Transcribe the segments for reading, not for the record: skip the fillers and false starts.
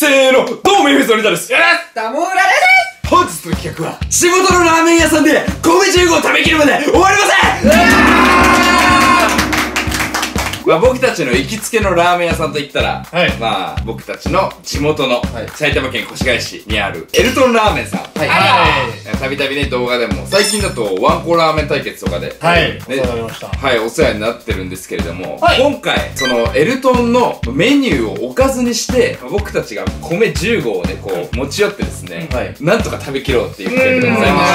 せーの、どうもミフェスのリタです。 田村です。 本日の企画は、地元のラーメン屋さんで米15を食べきるまで終わりません。まあ僕たちの行きつけのラーメン屋さんといったら、 はい、 まあ僕たちの地元の埼玉県越谷市にあるエルトンラーメンさん、たびたびね動画でも最近だとワンコラーメン対決とかでお世話になってるんですけれども、今回そのエルトンのメニューをおかずにして僕たちが米15をねこう持ち寄ってですね、なんとか食べきろうっていう企画でございま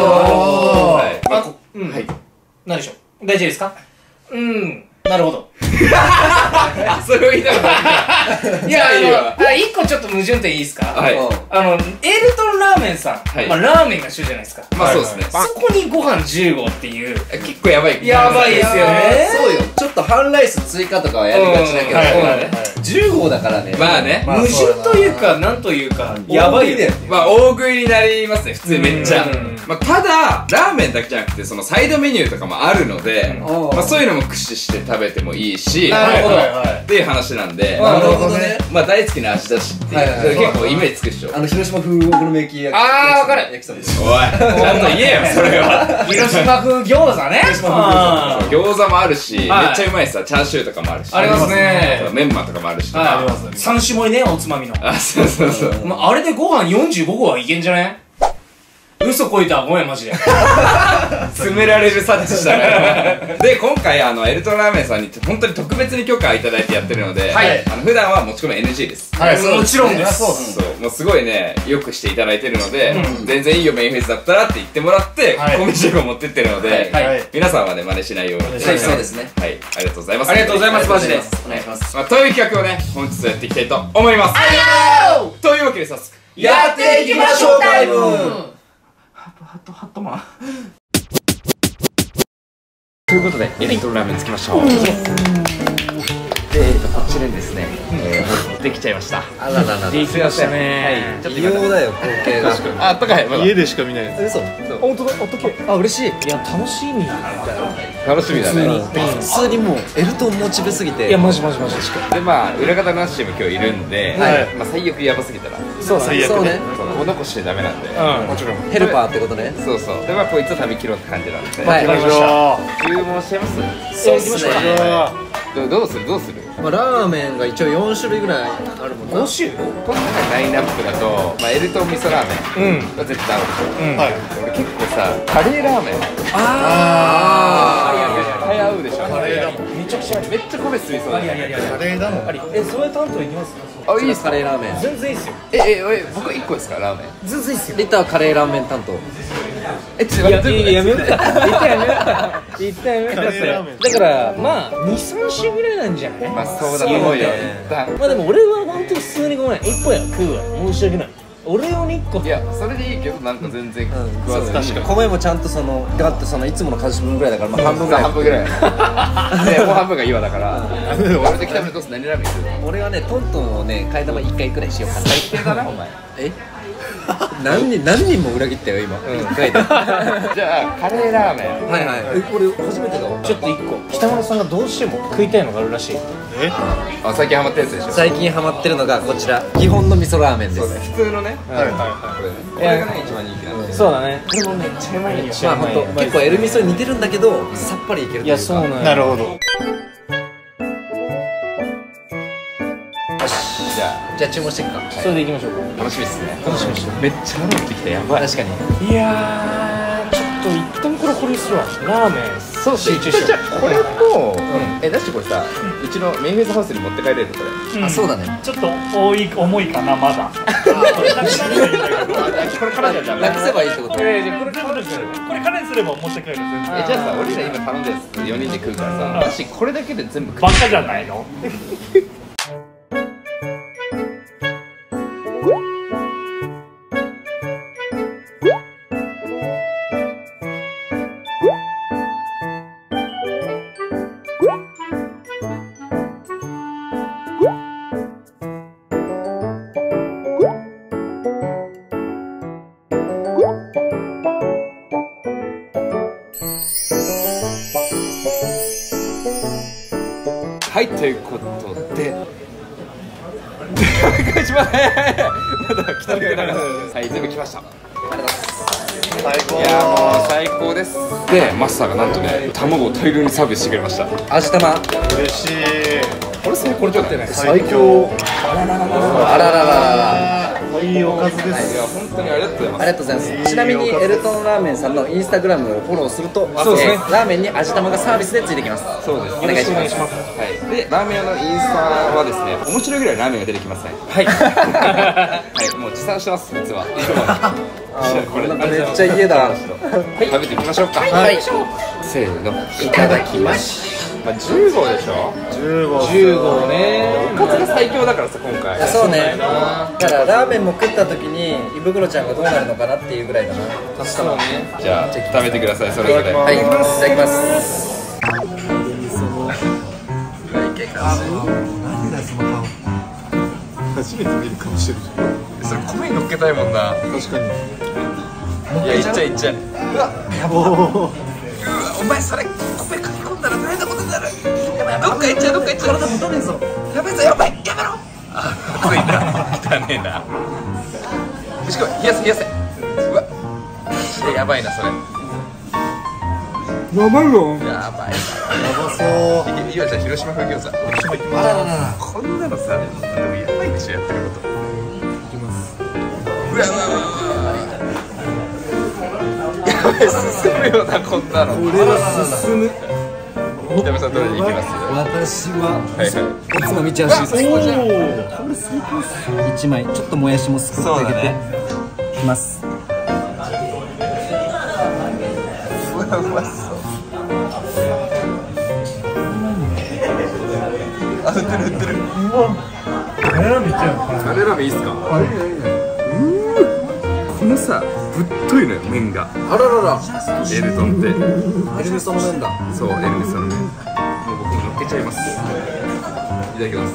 して、 何でしょう、大丈夫ですか？なるほど。 それを言いたかった。 いや、一個ちょっと矛盾点いいですか？エルトンラーメンさん、まあラーメンが主じゃないですか。 まあそうですね。 そこにご飯15っていう結構やばい。 やばいですよね。 そうよ。ちょっと半ライス追加とかはやりがちだけど、10号だからね。 まあね。 矛盾というか、なんというか、やばいよね。 まあ大食いになりますね、普通にめっちゃ。まあただ、ラーメンだけじゃなくて、そのサイドメニューとかもあるので、まあそういうのも駆使して食べてもいいし、っていう話なんで、 なるほどね。 まあ大好きな味だしっていう、結構イメージつくでしょ。 広島風お好み焼き焼き。 あー、わかる。 おい、ちゃんと言えよ、それは。 広島風餃子ね。 餃子もあるし、めっちゃうまいさ、チャーシューとかもあるし。 ありますね。 メンマとかもあるし。 三種盛りね、おつまみの。 あ、そうそうそう。 あれでご飯45個はいけんじゃね？嘘こいた、ごめん、マジで。 詰められる察知したね。で、今回、エルトンラーメンさんに、本当に特別に許可いただいてやってるので、普段は持ち込み NG です。 はい、もちろんです。 そう、もうすごいね、よくしていただいてるので、全然いいよ、メインフェイスだったらって言ってもらって、米15持ってってるので、皆さんはね、真似しないように。 そうですね。 はい、ありがとうございます。 ありがとうございます、マジで。 お願いします。 という企画をね、本日やっていきたいと思います。というわけで早速、 やっていきましょうタイム。 ハットマンということで、エルトンラーメンつきましょう。で、こちらにですね、できちゃいました。 あららら。 できましたね。 ちょっと異様だよ、光景が。 あったかい。 家でしか見ないやつ。 嘘。 本当だ、あったけ。 あ、嬉しい。 いや、楽しみ。 楽しみだね。 普通にもう、エルトンモチベすぎて。 いや、マジ。 で、まあ、裏方なしも今日いるんで、まあ、最悪やばすぎたら、 そうね。 お残しでダメなんで。 もちろん。 ヘルパーってことね。 そうそう。で、まあ、こいつを食べきろうって感じなんで。 はい。 注文しちゃいます？ そうですね。 どうする？ まあラーメンが一応4種類ぐらいあるもんな。 5種？ 今回ラインナップだと、まあ、エルトン味噌ラーメンが絶対あるでしょ。俺結構さ、カレーラーメン早合うでしょ。 カレーラーメンめちゃくちゃめっちゃ米吸いそうだね。 カレーだもん。 それ担当いきます？ あ、いいっすか？ カレーラーメン。 全然いいっすよ。 僕1個ですか？ラーメン全然いいっすよ。 リターカレーラーメン担当。 やめようか。言ったやめようか。だからまあ2、3種ぐらいなんじゃない？ まあそうだと思うよ。 まあでも俺は本当に普通にごめん、1個や食うわ、申し訳ない。俺用に1個。 いや、それでいいけど、なんか全然食わずに。 確かに米もちゃんとだっていつもの数分ぐらいだから、まあ半分ぐらい。 半分ぐらい。で、もう半分が岩だから。俺と北村どうする？何ラーメンする？ 俺はね、トントンをね、替え玉1回くらいしようかな。 最低だな、お前。 何人も裏切ったよ、今。1回で。 じゃあ、カレーラーメン。 はいはい。俺初めてだわ。 ちょっと1個、北村さんがどうしても食いたいのがあるらしい。 あ、最近ハマったやつでしょ？ 最近ハマってるのがこちら、基本の味噌ラーメンです。 普通のね。これがね、一番人気なんで。 そうだね。これもめっちゃうまいよ。 まあほんと、結構エル味噌に似てるんだけど、さっぱりいけるというか。 いや、そうなんや。 なるほど。 じゃあ注文していくか。 それでいきましょうか。 楽しみっすね。 楽しみにして。 めっちゃ腹減ってきた。やばい。 確かに。 いやー、ちょっと一旦これ保留するわ。ラーメン。 そう、集中しよう。これと、だしてこれさ、うちのメインフェイスハウスに持って帰れるこれ。 あ、そうだね。 ちょっと重いかな、まだ。 これからじゃダメ。 なくせばいいってこと。 これからにすれば持って帰る。 じゃあさ、俺ら今頼んだやつ4人で食うからさ、だしこれだけで全部バカじゃないの？ はい、ということで一番早い。まだ来たけど。はい、全部来ました。 最高。 いやもう最高です。でマスターがなんとね卵を大量にサービスしてくれました。 味玉嬉しい。 これ最高じゃない。 最高。 あららら。 いいおかずです。 いや本当にありがとうございます。 ありがとうございます。ちなみにエルトンラーメンさんのインスタグラムをフォローすると、 そうですねラーメンに味玉がサービスでついてきます。 そうです。 お願いします。 はい。でラーメン屋のインスタはですね面白いぐらいラーメンが出てきますね。 はいはいもう持参してます実は。これめっちゃ家だ。 食べていきましょうか。 はい。 せーの。 いただきます。 まあ10号でしょ。 10号。 10号ね。 おかずが最強だからさ今回。 そうね。だからラーメンも食った時に胃袋ちゃんがどうなるのかなっていうぐらいだな。 確かにね。 じゃあ食べてくださいそれぞれ。 はい。いただきます。 初めて見るかもしれない。 それ米に乗っけたいもんな。 確かに。 いやいっちゃいっちゃい。お前それ米書き込んだら大変なことになる。やばいどっか行っちゃうどっか行っちゃう。体持たねえぞ。やばいぞやばいやめろ。あ熱いな汚ねえな。よしこい冷やせ冷やせ。うわマジでやばいなそれ。 やばいよ。 やばい。 やばそう。 いわちゃん広島風餃子。広島行きます。こんなのさでもやばいでしょやってること。行きます。うわうわうわ。やばい進むよなこんなの。 これは進む。 北見さんどれでいきます？ 私ははいはい。 おつまみチャーシュー最高じゃん。これ最高っす。1枚ちょっともやしもすくってあげていきます。 うまそう。あ、売ってる売ってる。 カレーラーメンいっちゃうの。 カレーラーメンいいっすか？このさ、ぶっといのよ麺が。 あららら。 エルトンって。 エルメソの麺だ。 そう、エルメスの麺。もう僕も乗っけちゃいます。いただきます。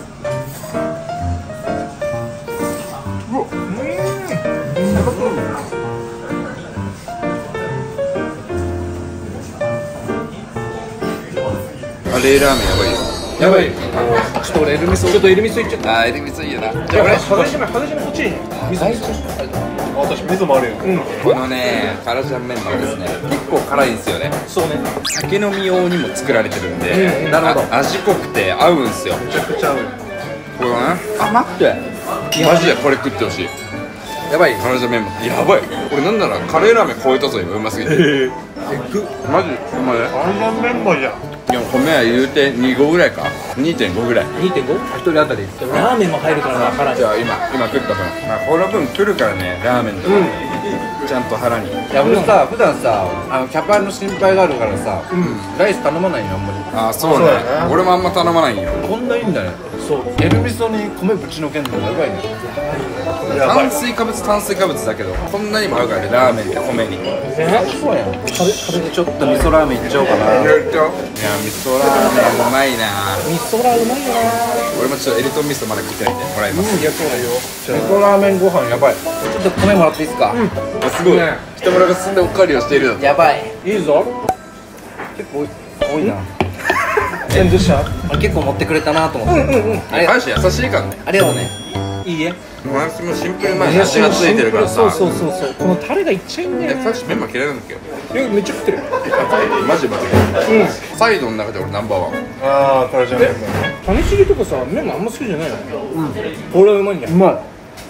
カレーラーメンやばいよ。 やばい。ちょっと俺エルミソいっちゃった。 あー、エルメスいいよな。じゃあ俺、 外島そっちに。 私味噌もあるよ。 このね、辛ジャンメンマはですね、結構辛いんですよね。 そうね。 酒飲み用にも作られてるんで、 なるほど。 味濃くて合うんすよ。 めちゃくちゃ合うよ。 これね、あ、待って。マジでこれ食ってほしい。 やばい。 辛ジャンメンマやばい。俺なんならカレーラーメン超えたぞ今うますぎて。マジうまいね。 カレーラーメンマじゃん。 でも米は言うて2合ぐらいか。2.5 ぐらい。 2.5？ 1人当たり。ラーメンも入るからな腹に。 じゃあ今食った分、まあこの分来るからねラーメンとか、ちゃんと腹に。 いや俺さ普段さキャパの心配があるからさ、ライス頼まないよあんまり。 あ、そうね。俺もあんま頼まないよ。 こんないいんだね。 そう。 エルミソに米ぶちのけんのやばいね。 炭水化物だけどこんなにも合うからねラーメンって米に。 そうやん。ちょっと味噌ラーメンいっちゃおうかな。 いや味噌ラーメンうまいな。 味噌ラーうまいよな。 俺もちょっとエルトン味噌まだ食ってないんでもらいます。 いやそうだよ。 味噌ラーメンご飯やばい。ちょっと米もらっていいですか。 すごい。北村が進んでおかわりをしている。 やばい。 いいぞ。 結構多いな。 全部した。 結構持ってくれたなと思って。ありがとう。 感謝優しいからね。 ありがとうね。 いいえ。 私もシンプル前に味がついてるからさ。 そうこのタレがいっちゃうんだよね。 最初メンマ嫌いなんだっけど。 めっちゃ食ってる。 マジでサイドの中で俺ナンバーワン。 ああ、カレーじゃないんだ。 種チゲとかさ、メンマあんま好きじゃないの？これはうまいんだよ。うまい。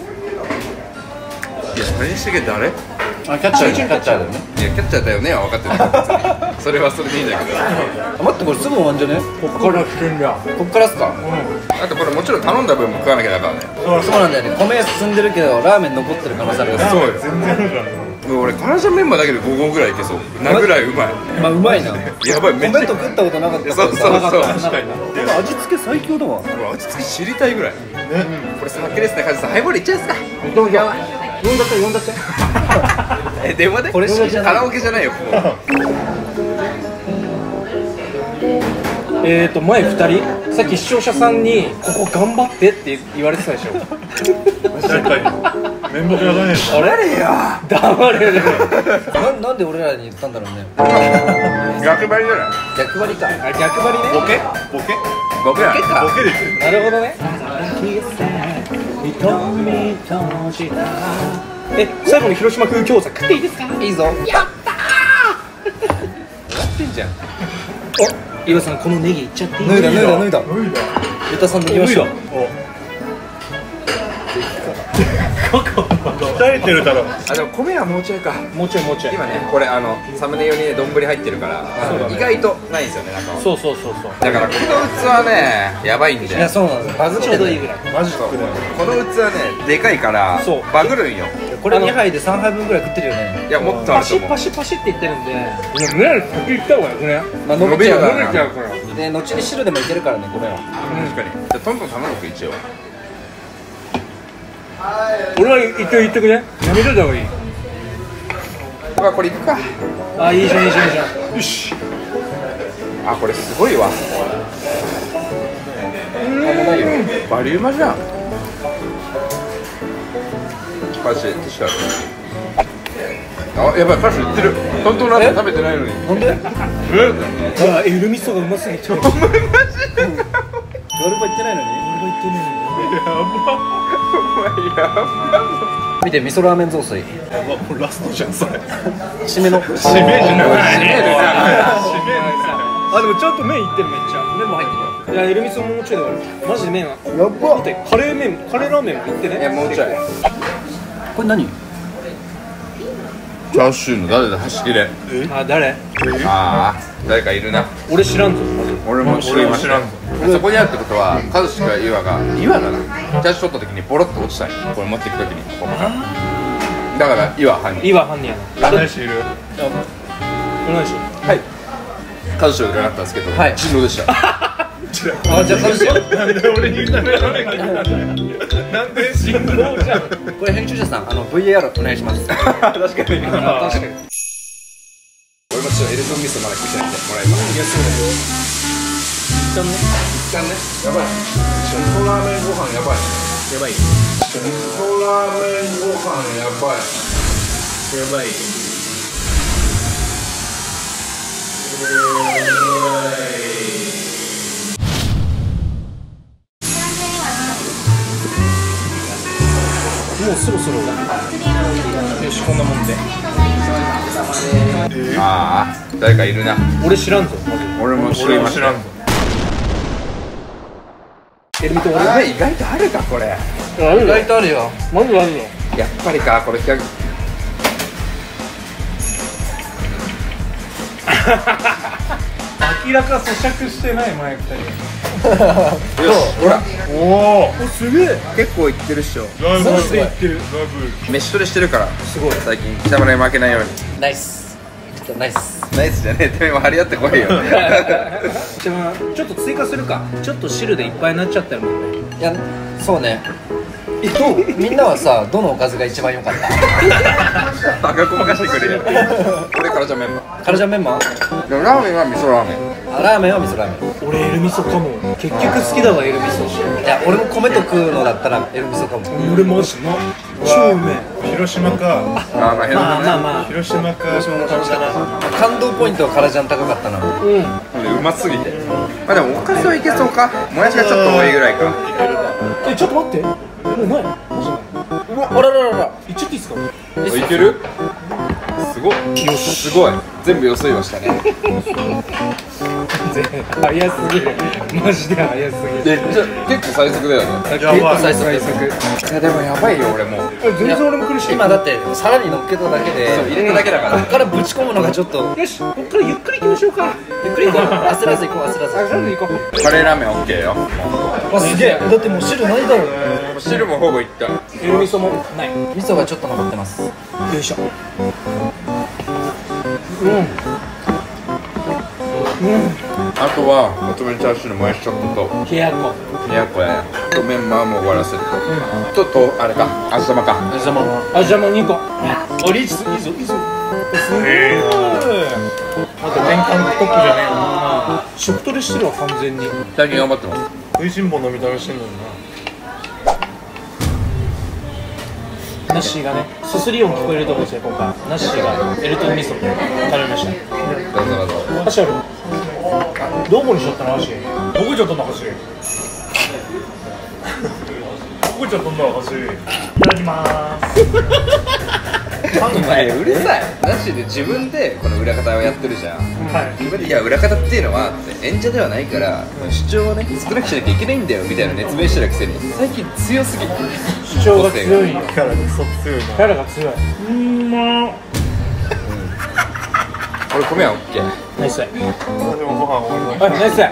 いや、谷繁誰？いあ、キャッチャーだよね。 や、キャッチャーだよねは分かってないから別にそれはそれでいいんだけど。 待ってこれすぐ終わんじゃね？ こっから来てんだ。 こっからっすか？ あとこれもちろん頼んだ分も食わなきゃだからね。 そうなんだよね。米進んでるけどラーメン残ってる可能性あるから。 そうよ。 全然あるからね。 もう俺カラジャンメンマだけで5合ぐらいいけそうなぐらいうまい。 まあうまいな。 やばい、めっちゃ米と食ったことなかったからそう確か確かに。 でも味付け最強だわ。 俺味付け知りたいぐらい。これ酒ですね、カジさん。ハイボールいっちゃいますか。 どうぞ。呼んだって。 電話で？ これしかじゃない。 カラオケじゃないよここ。 前2人さっき視聴者さんにここ頑張ってって言われてたでしょ。 確かに。面目がないです。 あれ黙れる。 なんで俺らに言ったんだろうね。 逆張りじゃない？ 逆張りか。 あ、逆張りね。 ボケ僕らボケか。 ボケですよ。 なるほどね。 瞳閉じた。最後に広島風餃子食っていいですか？ いいぞ。 やったー。やってんじゃん。お、岩さんこのネギいっちゃっていい？ 脱いだ。ユタさんできましょう。 鍛えてるだろ。 あ、でも米はもうちょいか。 もうちょい。 今ね、これサムネ用にね、丼入ってるから意外とないんですよね、中は。 そう。 だからこの器ね、やばいんで。 いや、そうなんです。バズってちょうどいいぐらい。 マジックだよ。 この器ね、でかいからそうバグるんよ。 これ2杯で3杯分ぐらい食ってるよね。 いや、もっとあると思う。 パシって言ってるんで。いや、ね、先行った方がよくね。 まあ伸びちゃうから伸びちゃうから。 で、後に汁でもいけるからね、米は。 確かに。じゃあトントン頼むか一応。 俺は言ってくね。やめといた方がいい。 これいくか。 あ、いいじゃん。 よし。 あ、これすごいわ。バリうまじゃん。パシティッシュあ、やばい、パシいってる。トントンラーメン食べてないのに。 なんで？ エルミソがうますぎて。 ヨルバ行ってないのに？見て、味噌ラーメン雑炊。 もうラストじゃんそれ。 締めの。 締めじゃない。 あ、でもちゃんと麺いってるめっちゃ。麺も入ってる。いや、エルミソももうちょいで終わる。マジで麺は。 やっば。 見て、カレーラーメンもいってね。 いや、もうちょい。 これ何？ チャーシューの誰だ、端切れ。 あ、誰？ ああ、誰かいるな。 俺知らんぞ。 俺も知らんぞ。そこにあるってことは、カズシか岩が、岩だな。チャーシュー取った時にボロッと落ちたんよ。これ持っていく時に、ここから。だから岩犯人。 岩犯人やな。 占い師いる。 占い師。 はい。カズシを占ったんですけど、 はい人狼でした。 あ、じゃあ楽しい。 なんで俺に言ったの？なんで死んだの？じゃん。 これ編集者さん、VAR お願いします。 確かに。 確かに。 俺もちょっとエルトン味噌まだ食ってないんでもらいます。いや、そうだよ。一旦ね。やばい。味噌ラーメンご飯やばい。 やばい。 味噌ラーメンご飯やばい。 やばい。もうそろそろだ。よし、こんなもんで。 ああ、誰かいるな。 俺知らんぞ。 俺も知りません。 エルミとあれ意外とあるかこれ。 意外とあるよ。 マジあるよ。 やっぱりかこれ100。 明らか咀嚼してない前2人。 よし、ほら。 おお。 すげえ。 結構いってるっしょ。 ライブ。 マジで言ってる。 ライブ。 飯トレしてるから。 すごい。 最近北村に負けないように。 ナイス。ナイス。 ナイスじゃねえ。てめえも張り合ってこいよ。 じゃあちょっと追加するか。ちょっと汁でいっぱいになっちゃったよもんね。 いや、そうね。みんなはさ、どのおかずが一番良かった？ バカごまかしてくれよ。これからじゃメンバカルジャンメンマー？ ー。でもラーメンは味噌ラーメン。 あ、ラーメンは味噌ラーメン。 俺エルミソかも。結局好きだわエルミソ。 いや、俺も米と食うのだったらエルミソかも。 俺マジな。超うめえ。 広島か。 まあまあ、 まあ。 広島か。 広島の感じだな。 感動ポイントはカルジャン高かったな。 うますぎて。まあでもおかずはいけそうか。もやしがちょっと多いぐらいか。 ちょっと待って。もうない。マジない。 あらららら。 いっちゃっていいですか？ いける？すごい。すごい。全部予想いましたね。 早すぎる。マジで早すぎる。 結構最速だよね。 やばい。 最速。 いやでもやばいよ俺もう。 全然俺も苦しい。 今だってさらに乗っけただけでそう入れただけだから。 こっからぶち込むのがちょっとよし、こっからゆっくり行きましょうか。 ゆっくり行こう。焦らず行こう、焦らず。 あ、行こう。 カレーラーメンオッケーよ。 あ、すげえ。だってもう汁ないだろ。 汁もほぼいった。 エルミソもない。 味噌がちょっと残ってます。 よいしょ。 あとはおつめチャーシューのもやしちょっとと冷やっこ。 冷やっこやとメンマも終わらせるとあれか味玉かあ、じゃあもう2個。あ、リーチいいぞいいぞ。すごい。 あと年間トップじゃねえよな。 食トレしてるわ完全に。 最近頑張ってます食いしん坊の見た目してんのにな。 ナッシーがね、すすり音聞こえるところですよ、今回。ナッシーがエルトン味噌食べました。 どうぞどうぞ箸ある？どこにしちゃったの箸？ どこ行っちゃったんだ箸。どこ行っちゃんどんなの欲しい。いただきまーす。 お前うるさい。なしで自分でこの裏方をやってるじゃん。 はい。 自分でいや裏方っていうのはって演者ではないから主張をね少なくしなきゃいけないんだよみたいな熱弁してるくせに最近強すぎる。 主張が強いよ。 キャラがクソ強いな。 キャラが強い。 これ米はオッケー。 ナイス。 でもご飯終わりました。 ナイス。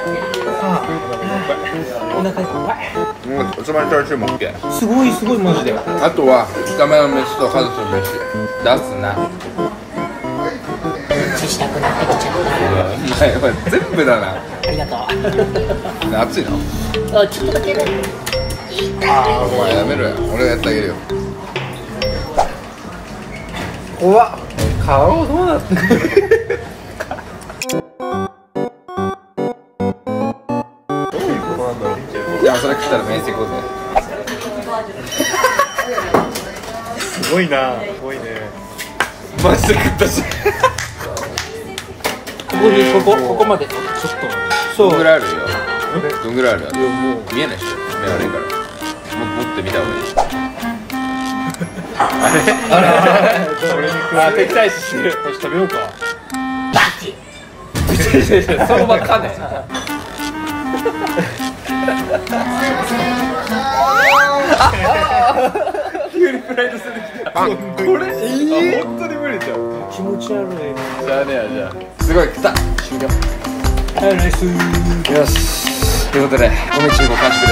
お腹いっぱい。 おつまみチャーシューもオッケー。 すごいすごいマジで。 あとは炒めの飯とハズの飯出すな。 したくなってきちゃっお前全部だな。 た。ありがとう。 熱いの？ あ、ちょっとだけね。 お前やめろよ。俺がやってあげるよ。 怖っ。顔どうなってる？ いやそれ食ったら面接行こうぜ。 すごいな。すごいね。 マジで食ったし。 ここまでちょっとそうどんぐらいあるよ。どんぐらいある？見えないでしょ。目悪いから。持ってみた方がいい。 あ、敵対視してる。 食べようか。 その場かね。急にプライドするきた。 あ、これ？ 本当に無理じゃん。 気持ち悪い。 じゃあねやじゃあ。すごい食った。終了。 はい、ナイス。 よし。ということで米中5完食です。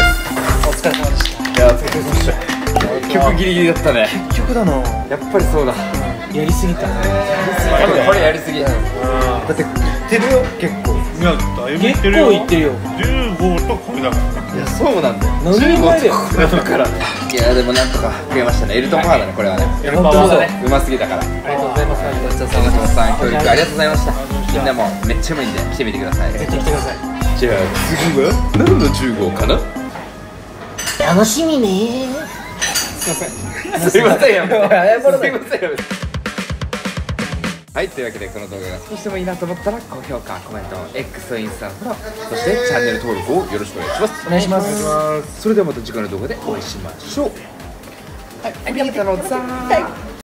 お疲れ様でした。 いやお疲れ様でした。結局ギリギリだったね。 結局だな。 やっぱりそうだ。 やりすぎた。 多分これやりすぎ。 だって言ってるよ結構。 いや、だいぶい結ってるよ。 構言ってるよ。 15と米だからね。 いやそうなんだよ。 何人前だよ。 だからね。いやでもなんとか食えましたね。エルトンパワーだねこれはね。 本当だね。 うますぎたから。 ありがとうございます。 ごちそうさまでした。協力ありがとうございました。みんなもめっちゃうまいんで来てみてください。 絶対来てください。 じゃあ次は何の10号かな。 楽しみね。 すいませんよ。すいませんよ。はい、というわけでこの動画が少しでもいいなと思ったら高評価、コメント、X とインスタのフォロー、そしてチャンネル登録をよろしくお願いします。 お願いします。 それではまた次回の動画でお会いしましょう。はい、ありがとうございます。